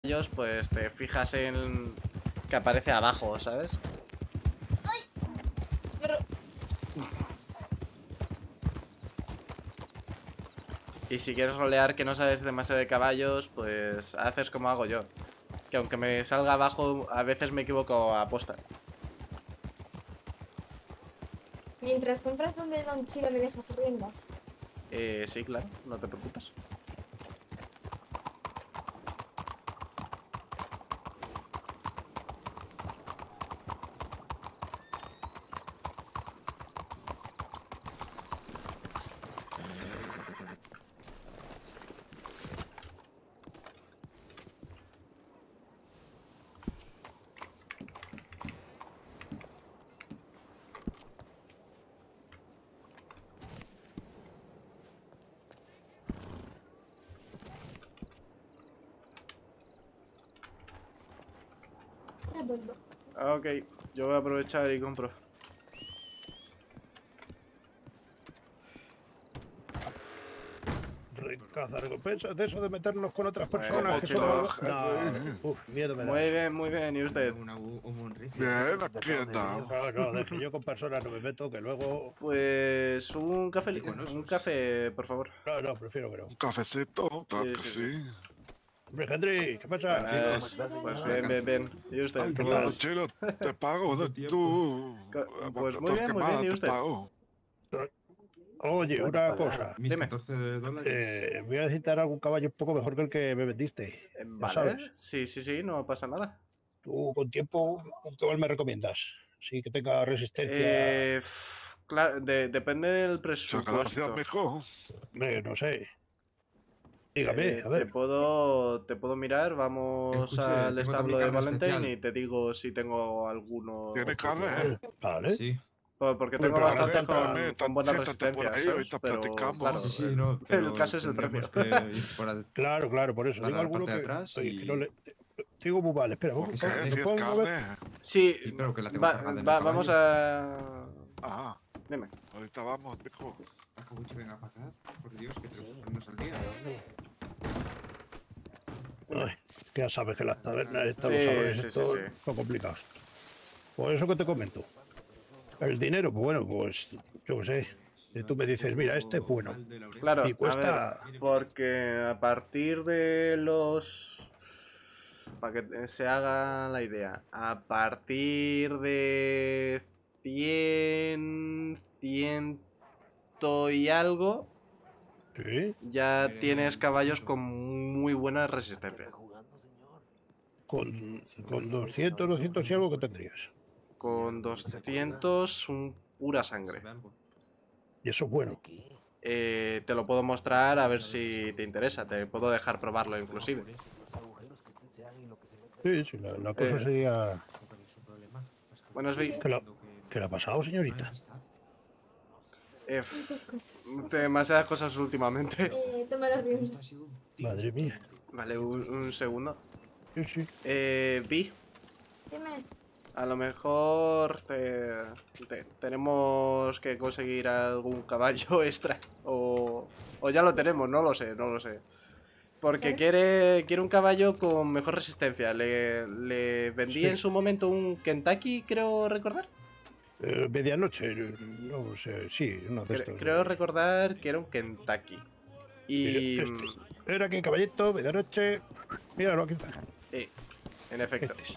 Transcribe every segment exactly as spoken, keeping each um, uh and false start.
ellos, pues te fijas en que aparece abajo, ¿sabes? ¡Ay! Pero... Y si quieres rolear que no sabes demasiado de caballos, pues haces como hago yo. Que aunque me salga abajo, a veces me equivoco a aposta. Mientras compras donde Don Chiva me dejas riendas. Eh, sí, claro, no te preocupes. Ya vuelvo. Ok, yo voy a aprovechar y compro. Caza recompensas de eso de meternos con otras Bueno, personas que son chilo. algo... No, uf, miedo me da Muy eso. bien, muy bien, ¿y usted? Una, un, un rifle. Bien, aquí andamos. No, no, deje, yo con personas no me meto, que luego... Pues un café, Y con un osos. café, por favor. No, no, prefiero que no. Un cafecito, claro Sí, que sí, sí. Hombre, Henry, ¿qué pasa? Buenas, pues bien, bien, bien. ¿Y usted? Ay, ¿Qué qué tal? Bueno, Chilo, te pago, ¿no? Tiempo. Tú. Co- pues muy Dos bien, muy bien, quemadas ¿y te usted? pago. Oye, una cosa. Mis Dime. catorce dólares. Eh, voy a necesitar algún caballo un poco mejor que el que me vendiste. Eh, Ya Vale, sabes. sí, sí, sí, no pasa nada. Tú, con tiempo, ¿un caballo me recomiendas? Sí, que tenga resistencia... Eh, f- claro, de- depende del Saca la ciudad presupuesto. mejor. Hombre, no sé. Dígame, Eh, a te ver. puedo, te puedo mirar, vamos Escuche, al tengo establo también de carne Valentine especial. y te digo si tengo alguno. Tiene carne, ¿eh? Vale. Sí. Por- Porque Hombre, tengo pero ahora bastante falta- con, Carne, con buena siéntate por resistencia, ahí, ¿sabes? ahorita Pero platicamos. claro, Sí, sí, el- no, pero el caso es el tendríamos precio. que ir por a- Claro, claro, por eso. Para Digo la alguno parte de que... atrás oye, que y- no le... te digo muy mal, espera, ¿Por ¿nos qué? podemos- Si nos es podemos mover? carne. Sí, Sí, pero que la tengo va- cargada en va- el vamos a... Ah, Dime. ahorita vamos, mijo. Acabuche, venga para acá. Por Dios, que tres segundos al día. Ay, que ya sabes que las tabernas, estos Sí, los salones, sí, sí, estos sí. son complicados. Por eso que te comento. El dinero, pues bueno, pues yo qué sé. Si tú me dices, mira, este es bueno. Claro, Y cuesta- a ver, porque a partir de los... Para que se haga la idea, a partir de cien, ciento y algo, Sí, ya tienes caballos con muy buena resistencia. con, con doscientos, doscientos y algo que tendrías. Con doscientos, un pura sangre. Y eso es bueno. Eh, te lo puedo mostrar a ver si te interesa, te puedo dejar probarlo inclusive. Sí, sí, la, la cosa Eh. sería... Buenas, Vi. ¿Qué la, ¿Qué le ha pasado, señorita? Eh, f- Muchas cosas. demasiadas cosas últimamente. Eh, toma las riendas. Madre mía. Vale, un, un segundo. Sí, sí. Eh, Vi, Dime. a lo mejor te- te- tenemos que conseguir algún caballo extra. O, o ya lo tenemos, no lo sé, no lo sé. Porque Vale. quiere, quiere un caballo con mejor resistencia. Le, le vendí Sí. en su momento un Kentucky, creo recordar. Eh, medianoche, no sé, sí, uno de Cre- estos. creo recordar que era un Kentucky. Y... Mira, este. Era aquí, caballito, medianoche. Míralo aquí. Sí, en efecto. Este es.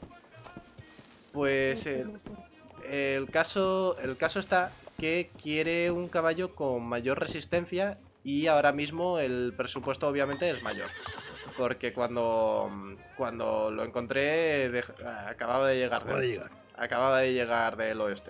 Pues el, el caso, el caso está que quiere un caballo con mayor resistencia y ahora mismo el presupuesto obviamente es mayor. Porque cuando, cuando lo encontré de- acababa de llegar Acaba de de, llegar. acababa de llegar del oeste.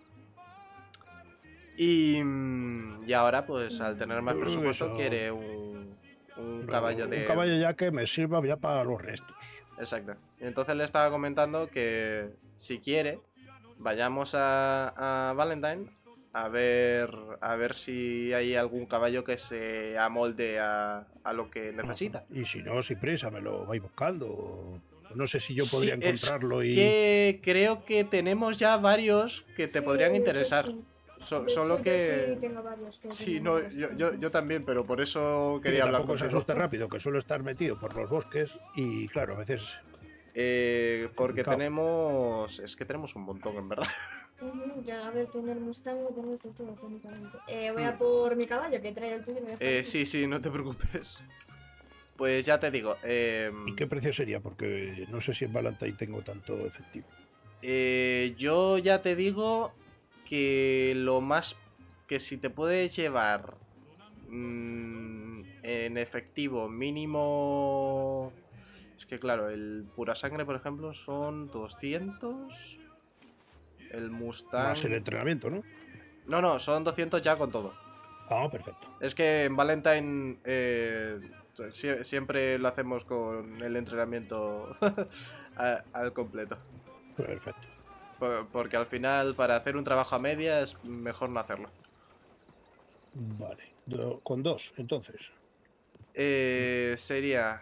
Y, y ahora pues al tener más Uh, presupuesto eso. quiere un, un No, caballo de... Un caballo ya que me sirva ya para los restos. Exacto. Y entonces le estaba comentando que si quiere, vayamos a, a Valentine a ver a ver si hay algún caballo que se amolde a, a lo que necesita. Y si no, sin prisa, me lo vais buscando. No sé si yo podría Sí, es encontrarlo y. que creo que tenemos ya varios que te Sí, podrían de hecho, interesar. sí. So- De solo hecho, que... Yo sí tengo varios que Sí, tienen no, varios yo, yo, distancias. yo también, pero por eso Que quería hablar tampoco se contigo. asuste rápido, que suelo estar metido por los bosques y claro, a veces Eh, porque Complicado. tenemos... Es que tenemos un montón, en verdad. Ujú, ya, a ver, tener Mustang, tenemos de todo, técnicamente. Eh, voy Hmm. a por mi caballo, que trae el tuyo y me deja Eh, aquí. sí, sí, no te preocupes. Pues ya te digo, eh, ¿y qué precio sería? Porque no sé si en Valentine tengo tanto efectivo. eh, yo ya te digo que lo más... Que si te puedes llevar mm, en efectivo mínimo... Es que claro, el pura sangre, por ejemplo, son doscientos. El Mustang... Más el entrenamiento, ¿no? No, no, son doscientos ya con todo. Ah, perfecto. Es que en Valentine eh, sie- siempre lo hacemos con el entrenamiento a- al completo. Perfecto. Por- Porque al final, para hacer un trabajo a media, es mejor no hacerlo. Vale. Do- con dos, entonces. Eh, sería...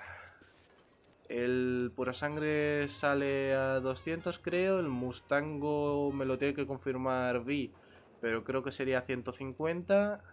El pura sangre sale a doscientos, creo. El Mustango me lo tiene que confirmar Vi, pero creo que sería ciento cincuenta.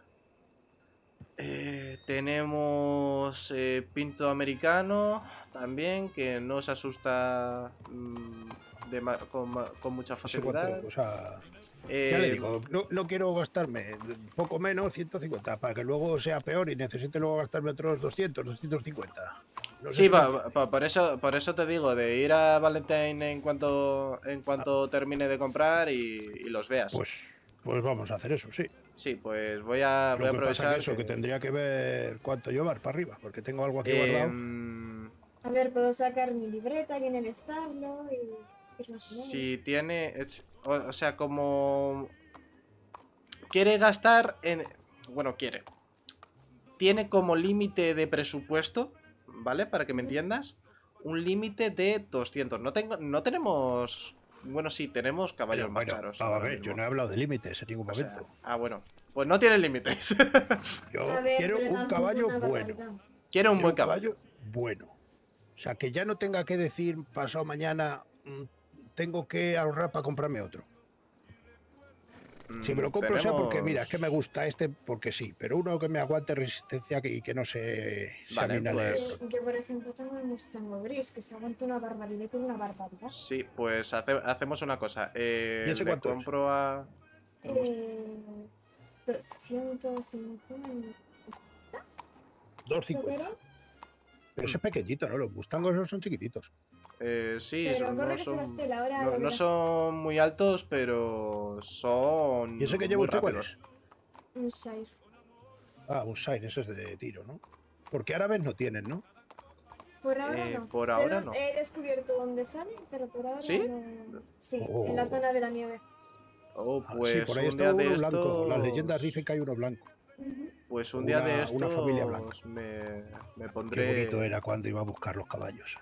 Eh, tenemos eh, Pinto Americano también, que no se asusta mm, de ma- con, ma- con mucha No sé cuánto, facilidad. o sea, Eh, ya le digo, no, no quiero gastarme poco menos, ciento cincuenta, para que luego sea peor y necesite luego gastarme otros doscientos, doscientos cincuenta. No sé Sí, si me pa- entiende. pa- por eso, por eso te digo, de ir a Valentine en cuanto, en cuanto termine de comprar y, y los veas. Pues, pues vamos a hacer eso, sí. Sí, pues voy a, voy a Lo que pasa aprovechar. que eso, que que- tendría que ver cuánto llevar para arriba, porque tengo algo aquí guardado. Em, A ver, puedo sacar mi libreta aquí en el establo y ir relacionando. si tiene, es- o, o sea, como quiere gastar en, bueno, quiere, tiene como límite de presupuesto, ¿vale? Para que me entiendas, un límite de doscientos. No tengo, no tenemos, bueno, sí, tenemos caballos Pero, más bueno, caros. vamos a ahora ver, yo mismo. no he hablado de límites en ningún O sea, momento. ah, bueno, pues no tiene límites. Yo A ver, quiero pero un tampoco caballo una bueno. barbaridad. Quiere un Quiero buen caballo. bueno. O sea, que ya no tenga que decir pasado mañana mm, tengo que ahorrar para comprarme otro. Si me lo Mm, compro sea porque, tenemos- mira, es que me gusta este porque sí, pero uno que me aguante resistencia y que no se, se Vale, amina de pues- esto. Yo, yo, por ejemplo, tengo el Mustang gris, que se aguanta una barbaridad y con una barbaridad. Sí, pues hace- hacemos una cosa. Eh, ¿Y ese le cuánto es? compro a... Eh, doscientos cincuenta. dos cincuenta. Pero ese es pequeñito, ¿no? Los Mustangos no son chiquititos. Eh, sí, Pero son- corre no, que se las son, pela, ahora no- lo no verás. son muy altos, pero son ¿Y ese que muy lleva usted cuál rápidos. es? Un Shire. Ah, un Shine, ese es de tiro, ¿no? Porque árabes no tienen, ¿no? Por ahora Eh, no. por Solo ahora no. He descubierto dónde salen, pero por ahora ¿Sí? no. Sí, Oh. en la zona de la nieve. Oh, Ah, pues sí, por ahí un está día uno de blanco. Las estos- leyendas dicen que hay uno blanco. Ujú. Pues un día de una- estos una familia blanca. me, me Qué pondré... bonito era cuando iba a buscar los caballos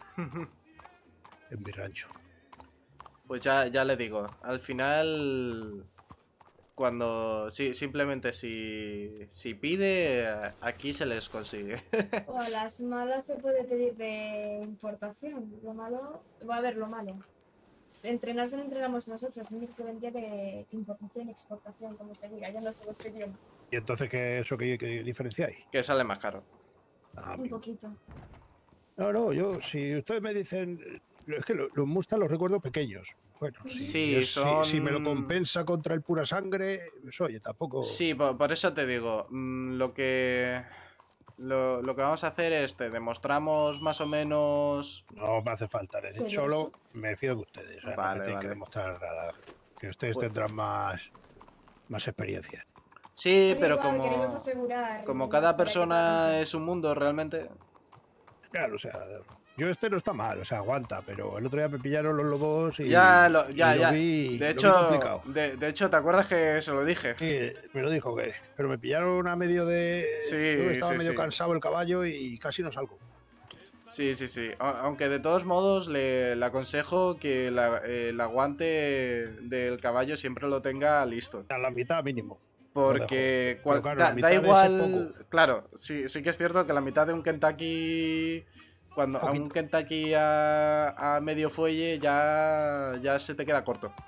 en mi rancho. Pues ya, ya le digo, al final, cuando, sí, simplemente si, si pide, aquí se les consigue. O a las malas se puede pedir de importación. Lo malo, va a ver lo malo. Entrenarse no entrenamos nosotros, lo único que vendría de importación y exportación, como se diga, ya no sé vuestro idioma. ¿Y entonces qué eso qué, qué diferenciáis? Que sale más caro. Ah, Un amigo. poquito. No, no, yo, si ustedes me dicen, es que lo- los Mustang los recuerdo pequeños. Bueno, si, Sí, es- si- son- si me lo compensa contra el pura sangre, pues oye, tampoco. Sí, por, por eso te digo, mm, lo que lo, lo que vamos a hacer es, te demostramos más o menos... No me hace falta. De Sí, solo me fío de ustedes. O sea, no Vale, me tienen que vale. demostrar nada. Que ustedes Pues- tendrán más, más experiencia. Sí, Da pero igual, como, queremos asegurar como más cada para que persona avance. es un mundo realmente... Claro, o sea, yo este no está mal, o sea, aguanta, pero el otro día me pillaron los lobos y. Ya, lo, y ya, lo ya. vi- lo De vi hecho, complicado. de, de hecho, ¿te acuerdas que se lo dije? Sí, me lo dijo que. Pero me pillaron a medio de. Sí, yo estaba sí, medio sí. cansado el caballo y casi no salgo. Sí, sí, sí. A- Aunque de todos modos le, le aconsejo que la- el aguante del caballo siempre lo tenga listo. A la mitad mínimo. Porque Pero cual- claro, da, la da mitad de ese igual. Claro, sí, sí que es cierto que la mitad de un Kentucky. Cuando a un Poquito. Kentucky a, a medio fuelle ya, ya se te queda corto.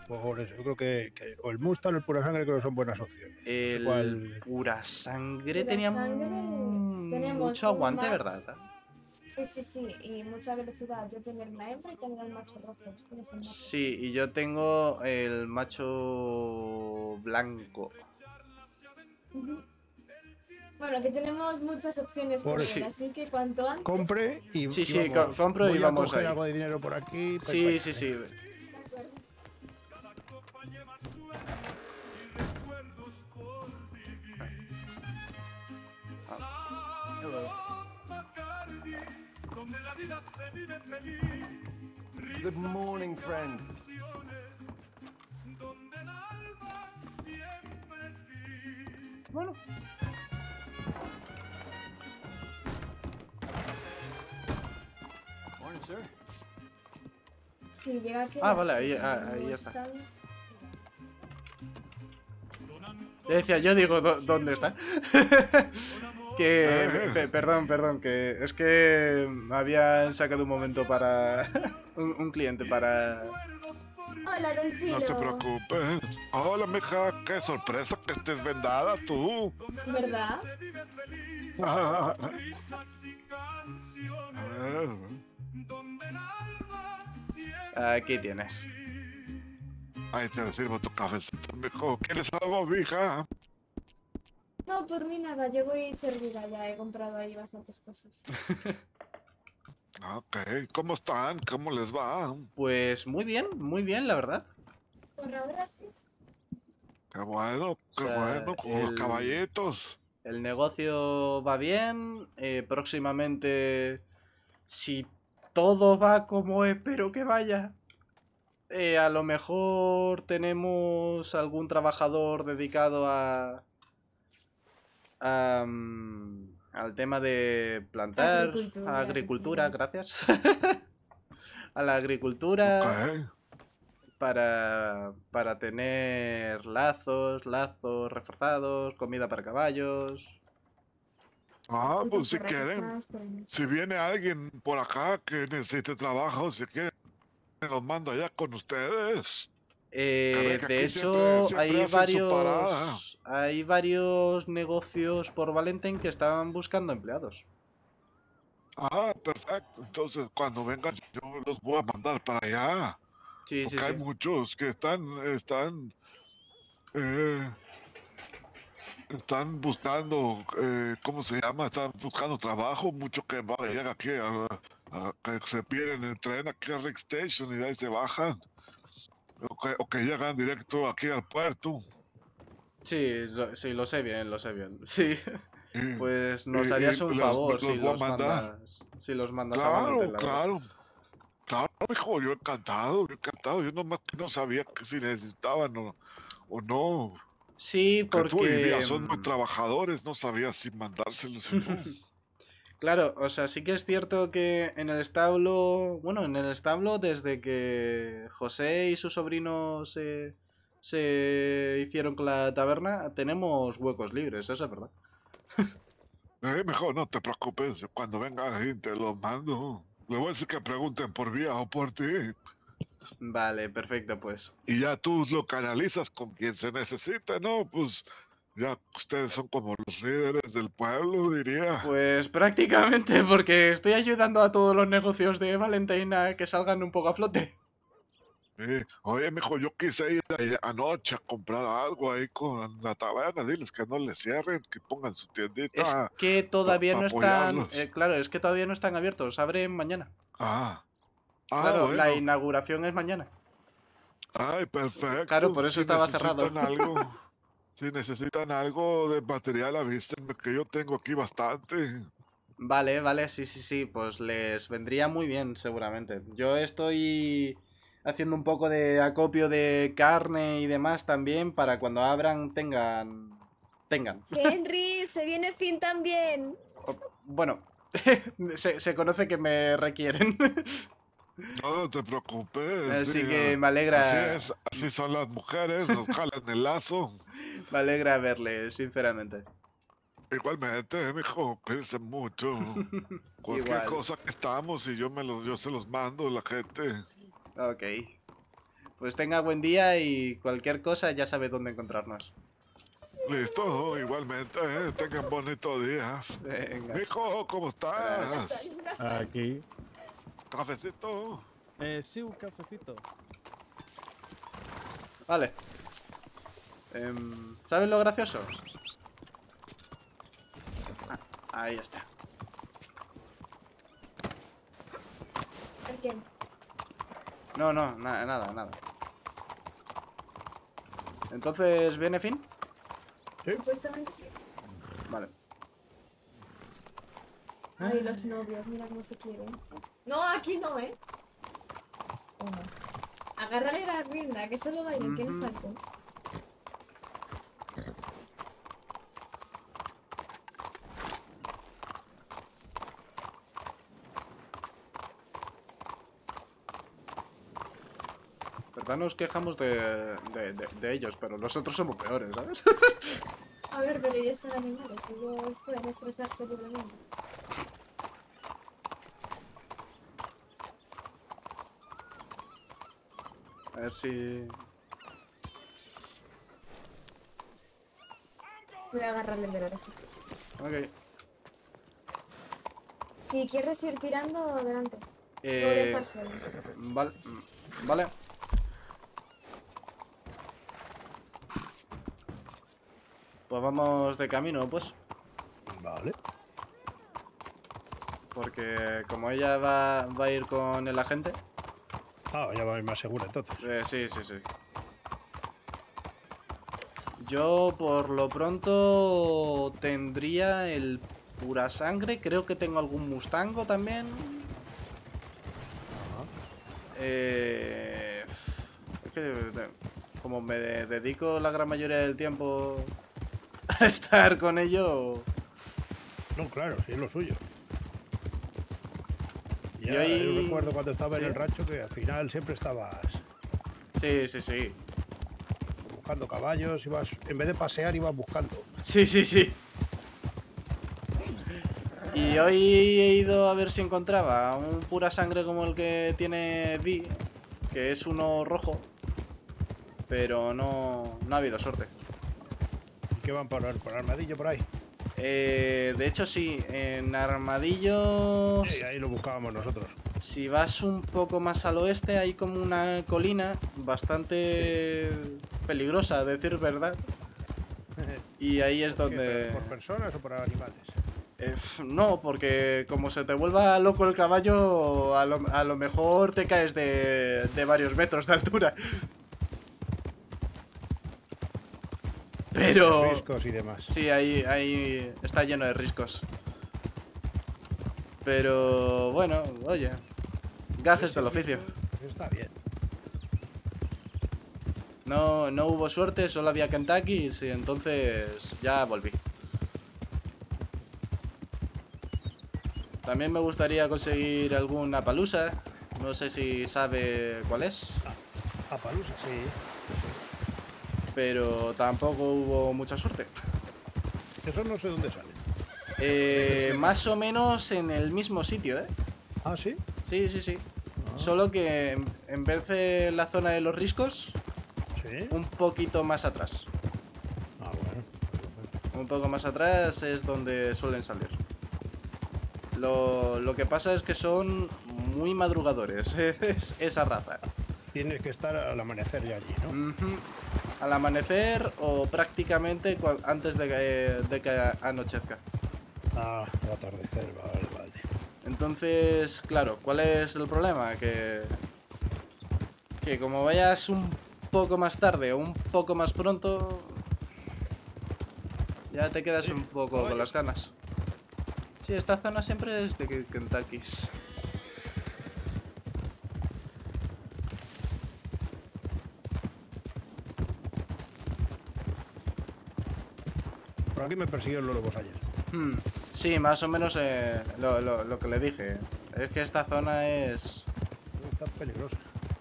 Por eso, yo creo que, que o el Mustang o el Pura Sangre creo que son buenas opciones. No sé El cuál- pura sangre Pura tenía Sangre, mm, tenemos mucho un aguante, match. ¿verdad? Sí, sí, sí, y mucha velocidad. Yo tener una hembra y tener el macho rojo. Tú tienes el macho. Sí, y yo tengo el macho blanco. Ujú. Bueno, que tenemos muchas opciones por Por ver, sí. así que cuanto antes. Compre y, Sí, y sí, vamos. co- compro y Voy vamos a coger ahí. algo de dinero por aquí. pues Sí, vaya, sí, sí. venga. De acuerdo. Good morning, friend. Bueno. Morning, sir. Sí, llega aquí. Ah, vale, ahí- ah, ahí ya está. Le decía, yo digo, ¿dó- ¿dónde está? que... Eh. pe- perdón, perdón, que es que me habían sacado un momento para... un, un cliente para... Hola, Don Chilo. No te preocupes. Hola, mija, qué sorpresa que estés vendada tú. ¿Verdad? Ah, Aquí tienes. ahí te sirvo tu cafecito, mijo. ¿Quieres algo, mija? No, por mí nada. Yo voy servida ya. He comprado ahí bastantes cosas. Ok, ¿cómo están? ¿Cómo les va? Pues muy bien, muy bien, la verdad. Por ahora sí. Qué bueno, qué O sea, bueno, con los el- caballitos. El negocio va bien. eh, próximamente, si todo va como espero que vaya, eh, a lo mejor tenemos algún trabajador dedicado a, a, mm, al tema de plantar, Agricultura, a agricultura, agricultura. gracias. A la agricultura Ok. para, para tener lazos, lazos reforzados, comida para caballos. Ah, Y pues si temporada que quieren, estás, pero- si viene alguien por acá que necesite trabajo, si quieren, los mando allá con ustedes. Eh, Caray, que de aquí hecho, siempre- siempre hay hacen su parada. varios, hay varios negocios por Valentine que estaban buscando empleados. Ah, perfecto. Entonces, cuando vengan, yo los voy a mandar para allá. Sí, sí, Porque hay sí. muchos que están, están, eh, están buscando, eh, ¿cómo se llama? Están buscando trabajo. Muchos que van a llegar aquí, a, a- que se pierden el tren aquí a Rick Station y de ahí se bajan. O que, o que llegan directo aquí al puerto. Sí, lo, sí, lo sé bien, lo sé bien. Sí, Y- pues nos y- harías y un los- favor los si voy a los mandar. mandas, si los mandas a Claro, Valentine, la verdad. claro. Claro, hijo, yo encantado, yo encantado. Yo nomás que no sabía que si necesitaban o, o no. Sí, Que tú dirías, porque... son muy mm, trabajadores, no sabía si mandárselos o no. Claro, o sea, sí que es cierto que en el establo, bueno, en el establo desde que José y su sobrino se, se hicieron con la taberna, tenemos huecos libres, eso es verdad. Eh, mejor no te preocupes, yo cuando venga ahí te los mando. Le voy a decir que pregunten por vía o por ti. Vale, perfecto, pues. Y ya tú lo canalizas con quien se necesite, ¿no? Pues ya ustedes son como los líderes del pueblo, diría. Pues prácticamente porque estoy ayudando a todos los negocios de Valentine a que salgan un poco a flote. Eh, oye, mijo, yo quise ir ahí anoche a comprar algo ahí con la taberna. Diles que no le cierren, que pongan su Es tiendita. que todavía pa no están, apoyarlos. eh, claro, es que todavía no están abiertos, abren mañana. Ah, ah, Claro, la bueno. inauguración es mañana. Ay, perfecto. Claro, por eso Si estaba cerrado. necesitan algo, si necesitan algo de material, avísenme que yo tengo aquí bastante. Vale, vale, sí, sí, sí, pues les vendría muy bien, seguramente. Yo estoy haciendo un poco de acopio de carne y demás también para cuando abran tengan... tengan. Henry, se viene fin también. O- bueno, se, se conoce que me requieren. No, no te preocupes. Así diga. que me alegra, Así es, así son las mujeres, nos jalan el lazo. me alegra verle, sinceramente. Igualmente, mijo, cuídense mucho. Cualquier Igual. cosa que estamos y yo me los, yo se los mando a la gente. Ok. Pues tenga buen día y cualquier cosa ya sabe dónde encontrarnos. Listo, igualmente, ¿eh? Tengan bonito día. Venga. Mijo, ¿cómo estás? Aquí. ¿Cafecito? Eh, sí, un cafecito. Vale. Em, ¿Sabes lo gracioso? Ah, ahí está. ¿El qué? No, no, nada, nada, nada. Entonces, ¿viene fin? ¿Sí? Supuestamente sí. Vale. Ay, los novios, mira cómo se quieren. No, aquí no, ¿eh? ¿O no? Agárrale la rienda, que solo vayan, que no Ujú. salten. ¿Verdad? Nos quejamos de, de, de- de ellos, pero nosotros somos peores, ¿sabes? A ver, pero ellos son animales, ellos pueden expresarse libremente. A ver si... Voy a agarrarle de la oreja. Ok. Si quieres ir tirando, adelante. No voy a Eh, estar solo. vale. Vale. Pues vamos de camino, pues. Vale. Porque como ella va, va a ir con el agente... Ah, ya va a ir más segura entonces. Eh, sí, sí, sí. Yo por lo pronto tendría el pura sangre. Creo que tengo algún mustango también. Eh, es que de- como me de- dedico la gran mayoría del tiempo a estar con ello. No, claro, sí es lo suyo. Y Ya, ahí- yo recuerdo cuando estaba sí. en el rancho que al final siempre estabas Sí, sí, sí. buscando caballos, ibas, en vez de pasear ibas buscando. Sí, sí, sí. Y hoy he ido a ver si encontraba un pura sangre como el que tiene Vi, que es uno rojo, pero no, no ha habido suerte. ¿Y qué van por, por armadillo por ahí? Eh, de hecho sí, en Armadillo, Sí, ahí lo buscábamos nosotros. si vas un poco más al oeste hay como una colina bastante peligrosa, a decir verdad. Y ahí es ¿Qué, donde... ¿Por personas o por animales? Eh, f- no, porque como se te vuelva loco el caballo, a lo, a lo mejor te caes de, de varios metros de altura. Pero... Riscos y demás. Sí, ahí, ahí está lleno de riscos. Pero bueno, oye, gajes del oficio. Está bien. No, no hubo suerte, solo había Kentucky y entonces ya volví. También me gustaría conseguir alguna palusa. No sé si sabe cuál es. A Palusa, sí. Pero tampoco hubo mucha suerte. Eso no sé dónde sale. Eh, más o menos en el mismo sitio, ¿eh? Ah, sí. Sí, sí, sí. Ah, Solo que en- en vez de la zona de los riscos, sí. un poquito más atrás. Ah, bueno. Un poco más atrás es donde suelen salir. Lo, lo que pasa es que son muy madrugadores, es esa raza. Tienes que estar al amanecer ya allí, ¿no? Ujú. Al amanecer o prácticamente cua- antes de que, de que anochezca. Ah, al atardecer, vale, vale. Entonces, claro, ¿cuál es el problema? Que, que como vayas un poco más tarde o un poco más pronto, ya te quedas un poco con las ganas. Sí, esta zona siempre es de Kentucky. Por aquí me persiguieron los lobos ayer. Hmm, sí, más o menos eh, lo, lo- lo que le dije. Es que esta zona es... Está peligrosa.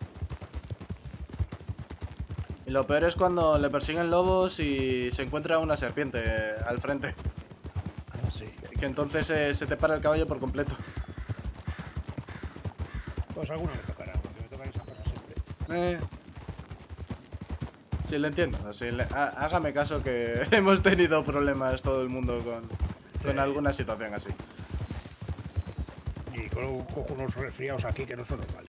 Y lo peor es cuando le persiguen lobos y se encuentra una serpiente eh, al frente. Ah, sí. Que entonces eh, se te para el caballo por completo. Pues alguna me tocará, porque me tocan esas cosas siempre. Eh, Sí, le entiendo. Sí, le- há- hágame caso que hemos tenido problemas todo el mundo con, con Sí. alguna situación así. Y co- cojo unos resfriados aquí que no son normales.